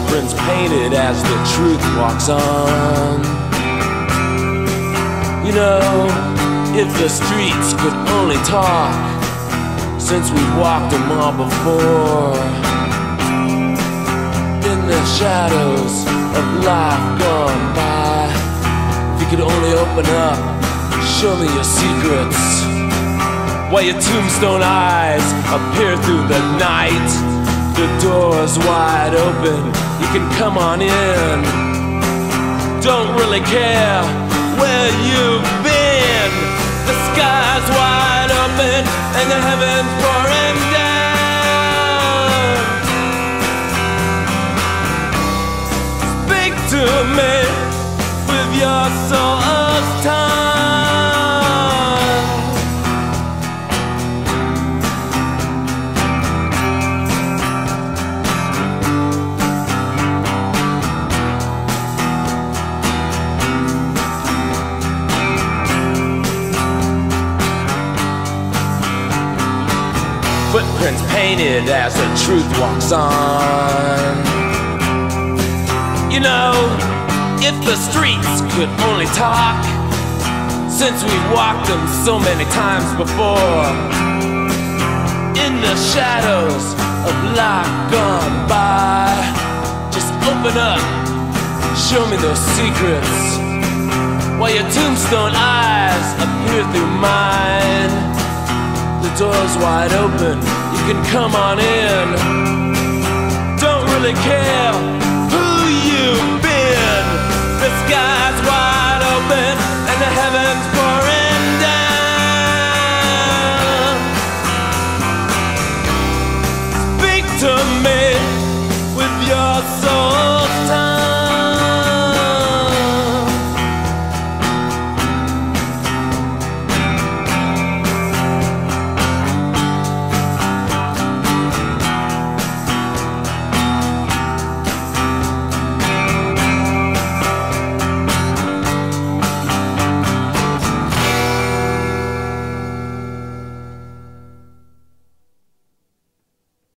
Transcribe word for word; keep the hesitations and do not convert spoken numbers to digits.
footprints painted as the truth walks on. You know, if the streets could only talk, since we've walked them all before, in the shadows of life gone by, if you could only open up, show me your secrets, while your tombstone eyes appear through the night. The door's wide open, you can come on in. Don't really care where you've been. The sky's wide open and the heavens pouring down. Speak to me with your soul's tongue. Footprints painted as the truth walks on. You know, if the streets could only talk, since we've walked them so many times before, in the shadows of life gone by, just open up, show me those secrets, while your tombstone eyes appear through mine. The door's wide open, you can come on in. Don't really care